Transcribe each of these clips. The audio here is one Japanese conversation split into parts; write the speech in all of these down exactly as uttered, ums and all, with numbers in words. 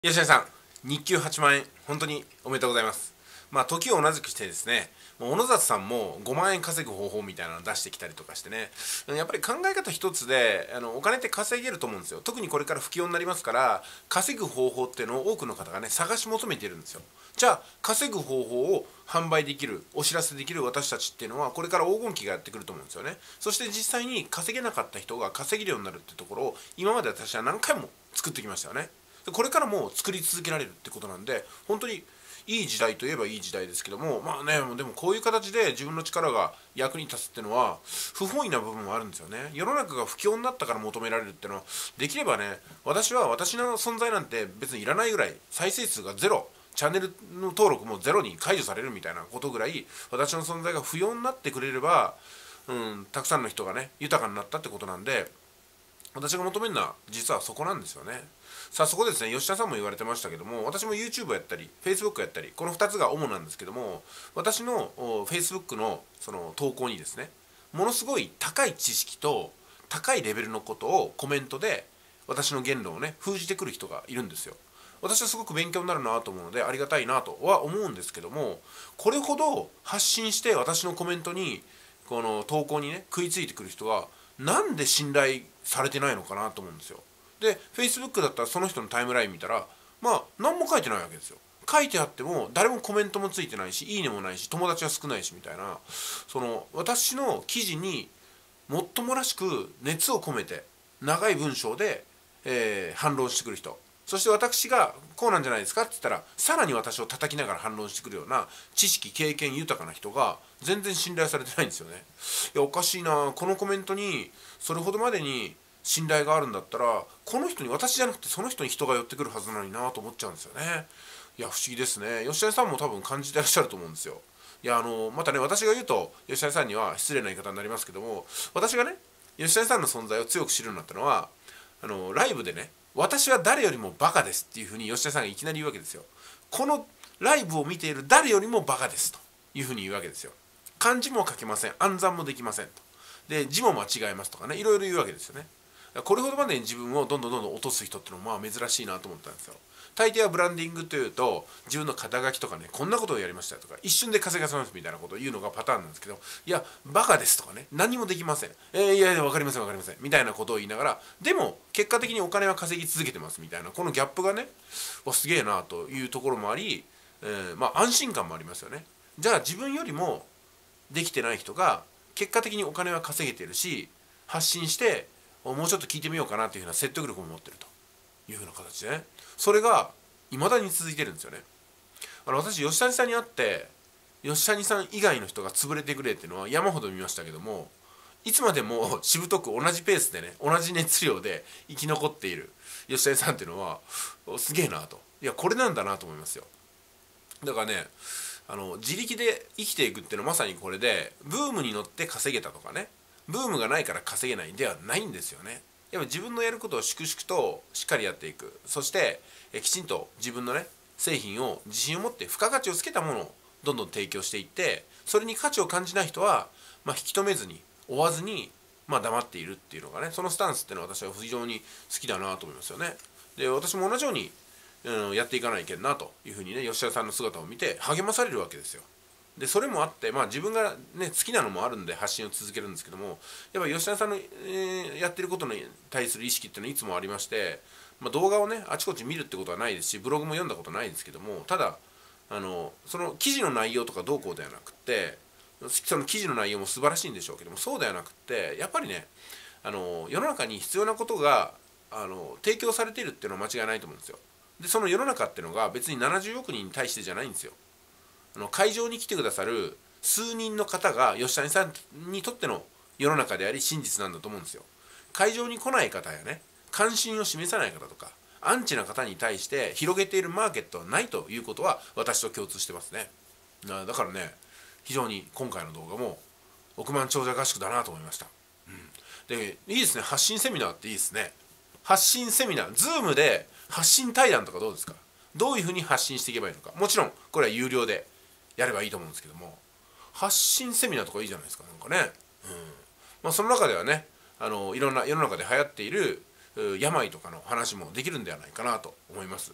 吉谷さん、日給はちまん円、本当におめでとうございます。まあ、時を同じくしてですね、もう小野里さんもごまん円稼ぐ方法みたいなのを出してきたりとかしてね、やっぱり考え方一つで、あのお金って稼げると思うんですよ。特にこれから不況になりますから、稼ぐ方法っていうのを多くの方がね、探し求めているんですよ。じゃあ、稼ぐ方法を販売できる、お知らせできる私たちっていうのは、これから黄金期がやってくると思うんですよね。そして実際に稼げなかった人が稼げるようになるってところを、今まで私は何回も作ってきましたよね。これからも作り続けられるってことなんで、本当にいい時代といえばいい時代ですけども、まあね、でもこういう形で自分の力が役に立つっていうのは不本意な部分もあるんですよね。世の中が不況になったから求められるっていうのは、できればね、私は私の存在なんて別にいらないぐらい、再生数がゼロ、チャンネルの登録もゼロに解除されるみたいなことぐらい、私の存在が不要になってくれれば、うん、たくさんの人がね豊かになったってことなんで、私が求めるのは実はそこなんですよね。さあそこでですね、吉田さんも言われてましたけども、私も YouTube やったり Facebook やったり、このふたつが主なんですけども、私の Facebook のその投稿にですね、ものすごい高い知識と高いレベルのことをコメントで私の言論をね封じてくる人がいるんですよ。私はすごく勉強になるなと思うのでありがたいなとは思うんですけども、これほど発信して私のコメントにこの投稿にね食いついてくる人はなんで信頼されてないのかなと思うんですよ。で Facebook だったらその人のタイムライン見たら、まあ何も書いてないわけですよ。書いてあっても誰もコメントもついてないし、いいねもないし、友達は少ないしみたいな、その私の記事にもっともらしく熱を込めて長い文章で、えー反論してくる人、そして私がこうなんじゃないですかって言ったらさらに私を叩きながら反論してくるような知識経験豊かな人が全然信頼されてないんですよね。いやおかしいな、このコメントにそれほどまでに信頼があるんだったら、この人に、私じゃなくてその人に人が寄ってくるはずなのになと思っちゃうんですよね。いや不思議ですね。吉田さんも多分感じてらっしゃると思うんですよ。いやあのまたね、私が言うと吉田さんには失礼な言い方になりますけども、私がね吉田さんの存在を強く知るようになったのは、あのライブでね、私は誰よりもバカですっていうふうに吉田さんがいきなり言うわけですよ。このライブを見ている誰よりもバカですというふうに言うわけですよ。漢字も書けません、暗算もできませんと、で字も間違えますとかね、いろいろ言うわけですよね。これほどまでに自分をどんどんどんどん落とす人っていうのもまあ珍しいなと思ったんですよ。大抵はブランディングというと自分の肩書きとかね、こんなことをやりましたとか一瞬で稼がせますみたいなことを言うのがパターンなんですけど、いやバカですとかね、何もできません、えー、いやいや分かりません分かりませんみたいなことを言いながら、でも結果的にお金は稼ぎ続けてますみたいな、このギャップがねすげえなというところもあり、えー、まあ安心感もありますよね。じゃあ自分よりもできてない人が結果的にお金は稼げてるし、発信してもうちょっと聞いてみようかなというふうな説得力も持ってるというふうな形でね、それが未だに続いてるんですよね。あの私吉谷さんに会って吉谷さん以外の人が潰れてくれっていうのは山ほど見ましたけども、いつまでもしぶとく同じペースでね、同じ熱量で生き残っている吉谷さんっていうのはすげえなと、いやこれなんだなと思いますよ。だからね、あの自力で生きていくっていうのはまさにこれで、ブームに乗って稼げたとかね、ブームがないから稼げないんではないんですよね。やっぱ自分のやることを粛々としっかりやっていく、そしてえきちんと自分のね製品を自信を持って付加価値をつけたものをどんどん提供していって、それに価値を感じない人は、まあ、引き止めずに追わずに、まあ、黙っているっていうのがね、そのスタンスっていうのは私は非常に好きだなと思いますよね。で私も同じように、うん、やっていかないけんなというふうにね、吉田さんの姿を見て励まされるわけですよ。でそれもあって、まあ、自分が、ね、好きなのもあるんで発信を続けるんですけども、やっぱり吉田さんの、えーやってることに対する意識っていうのはいつもありまして、まあ、動画をねあちこち見るってことはないですし、ブログも読んだことないですけども、ただあのその記事の内容とかどうこうではなくって、その記事の内容も素晴らしいんでしょうけども、そうではなくって、やっぱりね、あの世の中に必要なことがあの提供されているっていうのは間違いないと思うんですよ。でその世の中っていうのが別にななじゅうおく人に対してじゃないんですよ。あの会場に来てくださる数人の方が吉谷さんにとっての世の中であり真実なんだと思うんですよ。会場に来ない方やね、関心を示さない方とかアンチな方に対して広げているマーケットはないということは私と共通してますね。だからね、非常に今回の動画も億万長者合宿だなと思いました。うん、でいいですね、発信セミナーっていいですね。発信セミナー、ズームで発信対談とかどうですか。どういうふうに発信していけばいいのか、もちろんこれは有料でやればいいと思うんですけども、発信セミナーとかいいじゃないですか、なんかね。うんまあ、その中ではね、あのいろんな世の中で流行っている病とかの話もできるんではないかなと思います。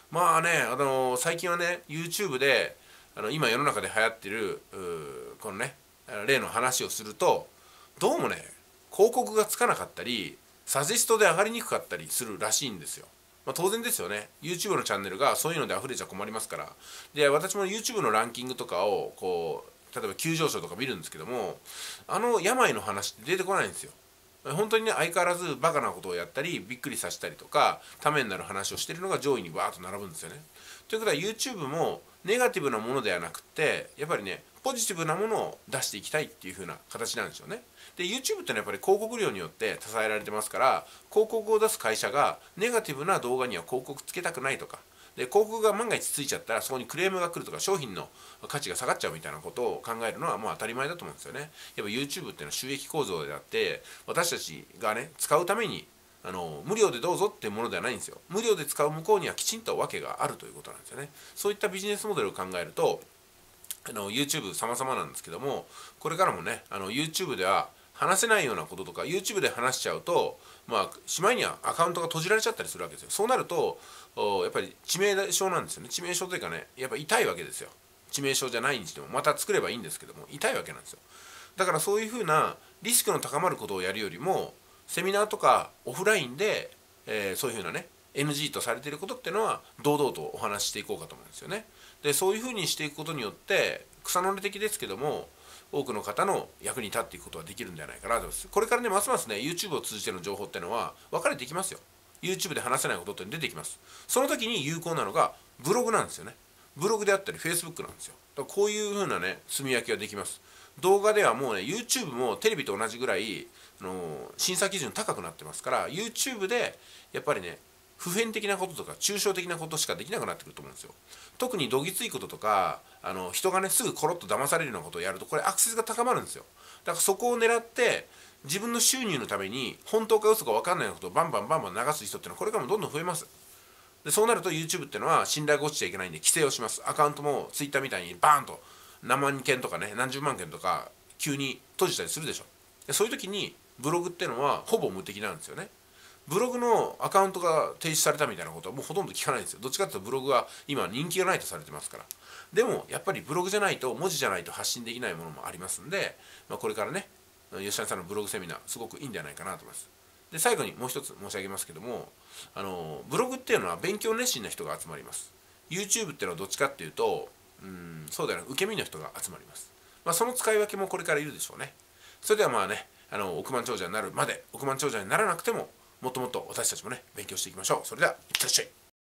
まあね、あの最近はね YouTube であの今世の中で流行ってるこのね例の話をすると、どうもね広告がつかなかったりサジェストで上がりにくかったりするらしいんですよ。まあ、当然ですよね。 YouTube のチャンネルがそういうので溢れちゃ困りますから。で私も YouTube のランキングとかをこう例えば急上昇とか見るんですけども、あの病の話って出てこないんですよ。本当にね相変わらずバカなことをやったりびっくりさせたりとかためになる話をしてるのが上位にバーッと並ぶんですよね。ということは YouTube もネガティブなものではなくてやっぱりねポジティブなものを出していきたいっていう風な形なんですよね。で YouTube ってのはやっぱり広告料によって支えられてますから、広告を出す会社がネガティブな動画には広告つけたくないとかで、広告が万が一ついちゃったらそこにクレームが来るとか商品の価値が下がっちゃうみたいなことを考えるのはもう当たり前だと思うんですよね。やっぱ YouTube っていうのは収益構造であって私たちがね使うためにあの無料でどうぞっていうものではないんですよ。無料で使う向こうにはきちんと訳があるということなんですよね。そういったビジネスモデルを考えるとあの YouTube 様々なんですけども、これからもねあの YouTube では話せないようなこととか YouTube で話しちゃうと、まあ、しまいにはアカウントが閉じられちゃったりするわけですよ。そうなるとやっぱり致命傷なんですよね。致命傷というかねやっぱ痛いわけですよ。致命傷じゃないにしてもまた作ればいいんですけども痛いわけなんですよ。だからそういうふうなリスクの高まることをやるよりもセミナーとかオフラインで、えー、そういうふうなね エヌジー とされていることっていうのは堂々とお話ししていこうかと思うんですよね。でそういうふうにしていくことによって草の根的ですけども多くの方の役に立っていくことができるんじゃないかなと思います。これからねますますね YouTube を通じての情報っていうのは分かれていきますよ。 YouTube で話せないことって出てきます。その時に有効なのがブログなんですよね。ブログであったり Facebook なんですよ。だからこういう風なね積み分けができます。動画ではもうね YouTube もテレビと同じぐらいあの審査基準高くなってますから YouTube でやっぱりね普遍的なこととか抽象的なことしかできなくなってくると思うんですよ。特にどぎついこととかあの人がねすぐコロッと騙されるようなことをやるとこれアクセスが高まるんですよ。だからそこを狙って自分の収入のために本当か嘘か分かんないようなことをバンバンバンバン流す人っていうのはこれからもどんどん増えます。でそうなると YouTube っていうのは信頼が落ちちゃいけないんで規制をします。アカウントも Twitter みたいにバーンと何万件とかね何十万件とか急に閉じたりするでしょ。でそういう時にブログっていうのはほぼ無敵なんですよね。ブログのアカウントが停止されたみたいなことはもうほとんど聞かないんですよ。どっちかというとブログは今人気がないとされてますから。でもやっぱりブログじゃないと文字じゃないと発信できないものもありますんで、まあ、これからね吉谷さんのブログセミナーすごくいいんじゃないかなと思います。で最後にもう一つ申し上げますけどもあのブログっていうのは勉強熱心な人が集まります。 YouTube っていうのはどっちかっていうとうんそうだよな受け身の人が集まります。まあ、その使い分けもこれからいるでしょうね。それではまあねあの億万長者になるまで億万長者にならなくてももっともっと私たちもね勉強していきましょう。それではいってらっしゃい。